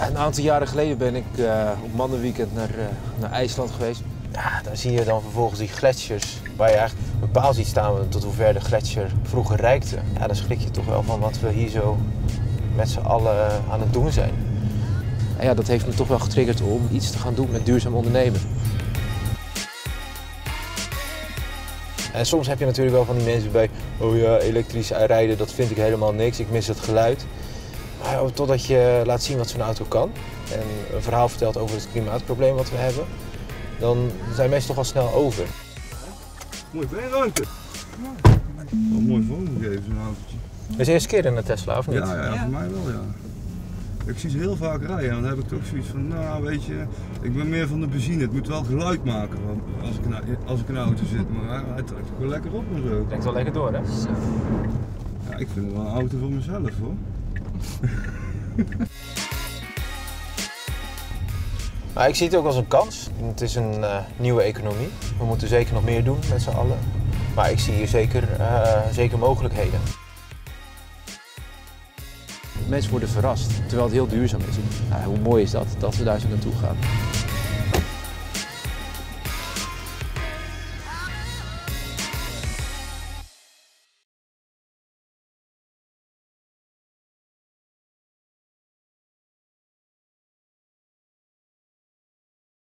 Een aantal jaren geleden ben ik op mannenweekend naar IJsland geweest. Ja, dan zie je dan vervolgens die gletsjers, waar je eigenlijk een paal ziet staan tot hoe ver de gletsjer vroeger reikte. Ja, dan schrik je toch wel van wat we hier zo met z'n allen aan het doen zijn. En ja, dat heeft me toch wel getriggerd om iets te gaan doen met duurzaam ondernemen. En soms heb je natuurlijk wel van die mensen bij, oh ja, elektrisch rijden, dat vind ik helemaal niks, ik mis het geluid. Maar totdat je laat zien wat zo'n auto kan en een verhaal vertelt over het klimaatprobleem wat we hebben, dan zijn mensen toch al snel over. Mooi beenruimte. Ja. Wel mooi vormgegeven zo'n autootje. Dat is de eerste keer in een Tesla, of niet? Ja, voor mij wel, ja. Ik zie ze heel vaak rijden en dan heb ik toch zoiets van, nou weet je, ik ben meer van de benzine. Het moet wel geluid maken als ik in een auto zit, maar hij trekt ook wel lekker op en zo. Trekt wel lekker door, hè? Ja, ik vind het wel een auto voor mezelf, hoor. Maar ik zie het ook als een kans. Het is een nieuwe economie. We moeten zeker nog meer doen met z'n allen. Maar ik zie hier zeker mogelijkheden. Mensen worden verrast, terwijl het heel duurzaam is. Nou, hoe mooi is dat we daar zo naartoe gaan.